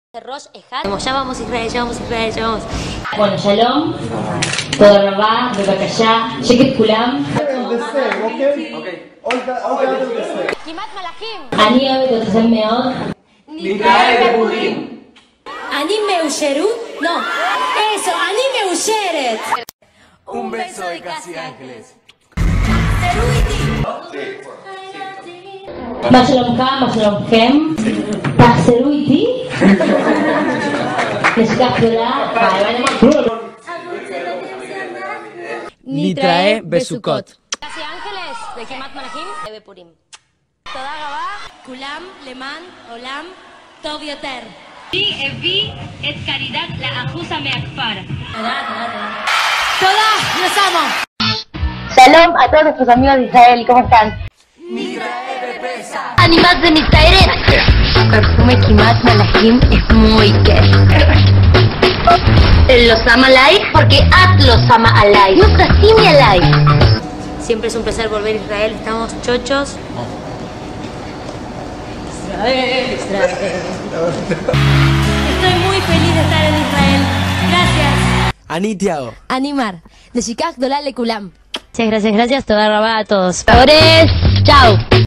Rosh Ejad. Ya vamos Israel, ya vamos Israel, ya vamos. Bueno, Shalom, Toda Rabá, Bebakashá, Sheket Kulam. Kimat Malachim. אני אוהבת אתכם מאוד. נתראה בפורים. אני מאושרת? לא. eso, אני מאושרת. Un beso de Casi Ángeles. מה שלומך, מה שלומכם? תחזרו איתי. נשכח גדולה. נתראה בסוכות. Casi Ángeles de Kimat Malachim de Purim. תודה רבה. כולם למען עולם טוב יותר. אני הביא את קרידת לאחוזה מהכפר. תודה, נסamos. Shalom a todos nuestros amigos de Israel, ¿cómo están? Animat de Mitzayret. Su perfume Kimat Malachim es muy kef. Él los ama alay porque At los ama alay. No Kasimi alay. Siempre es un placer volver a Israel. Estamos chochos. Israel, Israel. Estoy muy feliz de estar en Israel. Gracias. אני תיאו. Animar. De Shikach Dolal Lekulam. Gracias, gracias, gracias. Toda rabá a todos. Favores. Chao.